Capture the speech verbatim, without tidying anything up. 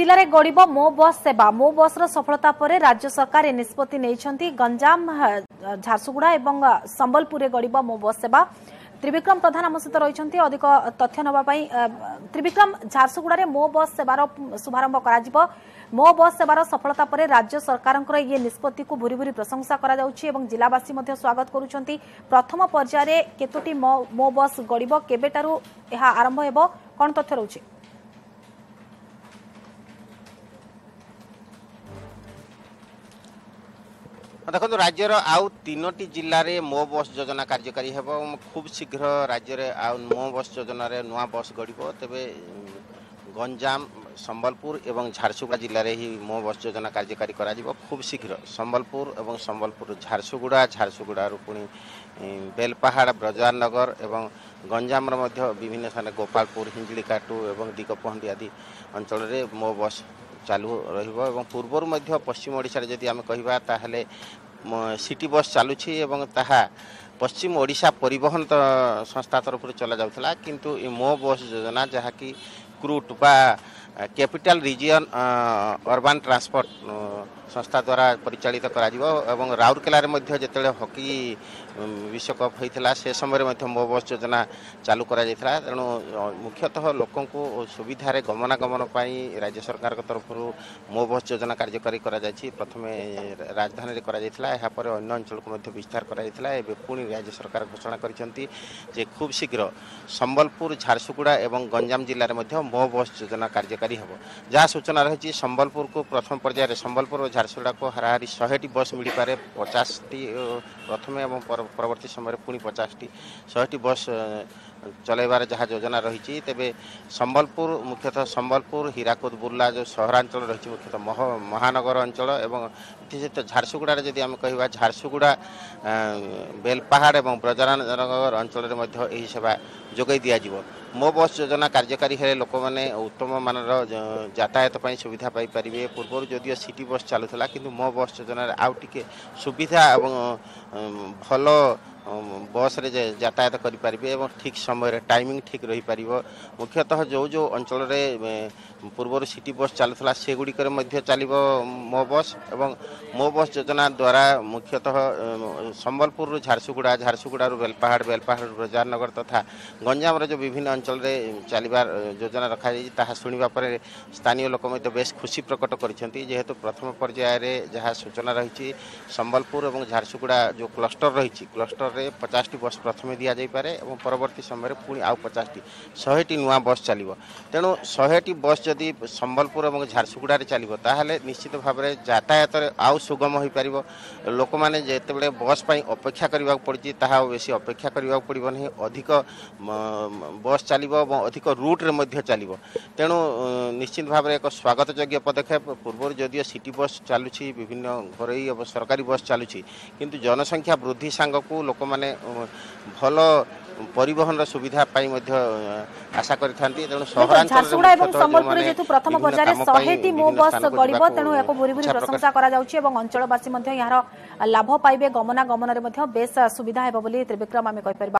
जिले में गड़ब मो बस सेवा मो बस सफलता पर राज्य सरकार ए निष्पत्ति नहीं। गंजाम झारसुगुड़ा और संबलपुर गड़ब मो बस सेवा। त्रिविक्रम प्रधान आम सहित रही अधिक तथ्य नापी। त्रिविक्रम, झारसुगुड़ा मो बस सेवार शुभारंभ कर मो बस सेवार सफलता पर राज्य सरकार ये निष्पत्ति को भूरी भूरी प्रशंसा कर जिलावासी स्वागत करुँच। प्रथम पर्यायर केतोटी मो बस गड़ब केबेटारू यह आरंभ हो कौन तथ्य रही? देखो राज्यर आउ तीनो जिले में मो बस योजना कार्यकारी हो खूब शीघ्र राज्य में आउ मो बस योजना नुआ बस गड़ब। तेबे गंजाम संबलपुर एवं झारसुगुड़ा जिले में ही मो बस योजना कार्यकारी करा खूब शीघ्र। संबलपुर एवं संबलपुर झारसुगुड़ा झारसुगुड़ा पुणी बेलपाहाड़ ब्रजनगर एवं गंजाम विभिन्न स्थान गोपालपुर हिंजिकाटू एवं दिगपहंडी आदि अंचल में मो बस चालू रही। पूर्वर मध्य पश्चिम ओडिशा रे जदि आमे कहिबा ताहले सिटी बस चालुछि एवं ताहा पश्चिम ओडिशा परिवहन संस्था तरफ चला जाउथला। किंतु ए मो बस योजना जहाँकि क्रूट बा कैपिटल रीजन अर्बन ट्रांसपोर्ट संस्था द्वारा परिचालित करा एवं राउरकेला जिते हॉकी विश्वकप होता से समय मो बस योजना चालू करा तेणु मुख्यतः लोकों को सुविधा गमनागमन राज्य सरकार तरफ मो बस योजना कार्यकारी करा प्रथम राजधानी में करापर अन्य अंचल को विस्तार करा पुणी राज्य सरकार घोषणा कर खूब शीघ्र संबलपुर झारसुगुड़ा एवं गंजाम जिले में मो बस योजना कार्यकारी हो। जहाँ सूचना रही संबलपुर को प्रथम पर्यायर संबलपुर और झारसुगुड़ा को हाराहारी शहेटी बस मिल पारे पचास टी प्रथम एवं परवर्ती समय पुणी पचास टी शहेटी बस चलैबार जहाँ योजना रही। तेबे संबलपुर मुख्यतः संबलपुर हीराकुद बुर्ला जो सहरांचल रही मुख्यतः महानगर अंचल एवं झारसुगुड़ा जदि आम कह झारसुगुड़ा बेलपाहाड़ एवं ब्रजनगर अंचल में सेवा जोगाई दिज्व। मो बस योजना कार्यकारी है लोक मैंने उत्तम मानर यातायात सुविधा पाइपर। पूर्व जदिव सिटी बस चलूला कि मो बस योजना आउ टे सुविधा एवं भल बस रे यातायात करें ठीक समय टाइमिंग ठीक रही पार। मुख्यतः जो जो अंचल पूर्व सिटी बस चलूला से गुड़िक चलो मो बस एवं मो बस योजना द्वारा मुख्यतः संबलपुर झारसुगुड़ा झारसुगुड़ा बेलपाहाड़ बेलपाहाड़ ब्रजनगर तथा गंजाम जो विभिन्न अंचल चलबार योजना रखाई शुणा पर स्थानीय लोक बेस खुशी प्रकट करेतु प्रथम पर्यायर जहाँ सूचना रही संबलपुर और झारसुगुड़ा जो क्लस्टर रही क्लस्टर रे पचास टी बस प्रथम दि जापे और परवर्ती समय पुणी आउ पचास टी शहेटी नुआ बस चलो। तेणु शहेटी बस जदि संबलपुर और झारसुगुड़ा चलो ताहले निश्चित भाव में यातायात आउ सुगम हो पार। लोक मैंने जिते बस पर अपेक्षा करने पड़ी ताहा बेस अपेक्षा करने पड़ो नहीं अधिक बस चलो अधिक रूट रे चलो। तेणु निश्चित भाव में एक स्वागत योग्य पदक्षेप। पूर्व जदिव सिटी बस चलुछि विभिन्न घरोई और सरकारी बस चलुछि किंतु जनसंख्या वृद्धि सांग को लोक मैंने भल परिवहन सुविधा आशा करथांती। तेणु झारसुगुड़ा और संबलपुर जेतु प्रथम पर्यायर शहेटी मो बस गड़ब तेणु या भूरी भूरी प्रशंसा करा जाउछि एवं अंचलवासी यार लाभ पाइबे गमनागमन में बेस सुविधा हेबो बोली त्रिविक्रम आमे कहि परिबा।